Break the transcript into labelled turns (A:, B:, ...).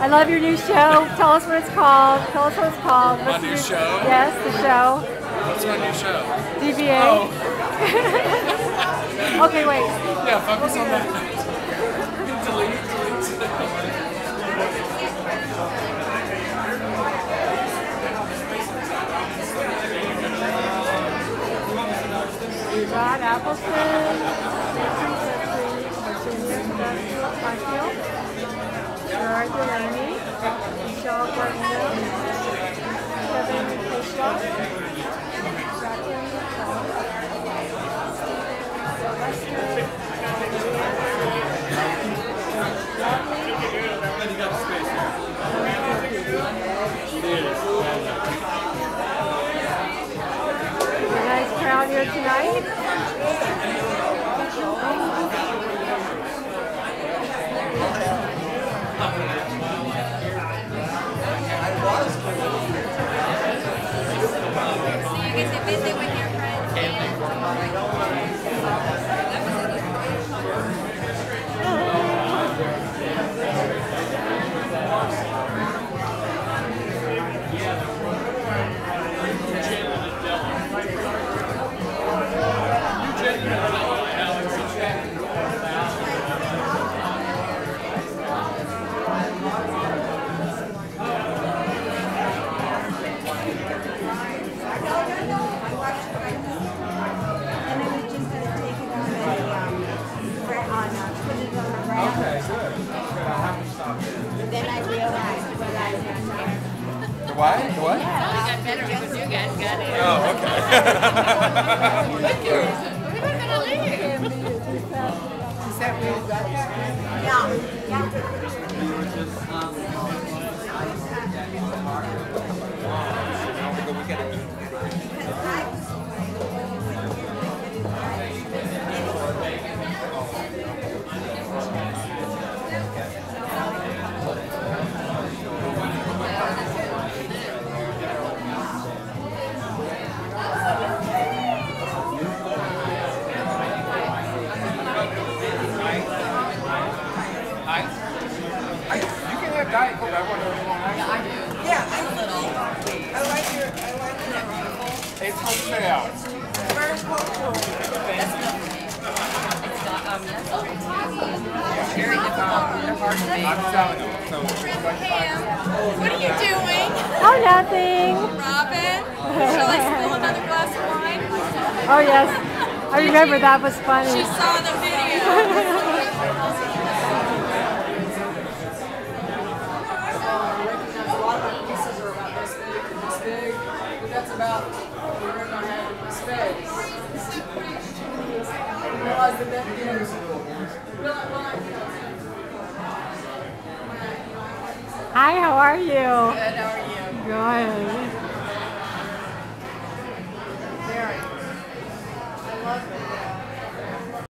A: love your new show. Tell us what it's called. Tell us what it's called.
B: My new show?
A: Yes, the show.
B: What's my new show?
A: DBA.
B: Oh.
A: Okay, wait.
B: Yeah, focus on that. Delete.
A: Rod Appleton, Fifield, Gerard Delaney, Michele Guarino, Kichar, Jacklyn LaFlamme, Sylvester nice crowd here tonight.
C: So you get to visit with your friends. Then I realized what I was doing.
B: The what? The what?
C: It got better because you guys got it.
B: Oh, okay. Thank you.
C: We would have been all in here.
D: Is that where you got that?
C: Yeah. Yeah.
B: You can have Diet Coke. I want to know.
D: Yeah, I'm a little. I like your.
B: It's wholesale.
D: Where's home?
C: Very difficult. They're hard to make.
B: I'm selling them. So
C: Pam, what are you doing?
A: Oh, nothing.
C: Robin, shall I spill another glass of wine?
A: Oh, yes. I remember that was
C: She
A: funny.
C: saw the video.
D: That's about we're going to have space. Realize that that is.
A: Hi, how are you?
C: Good, how are you?
A: Good.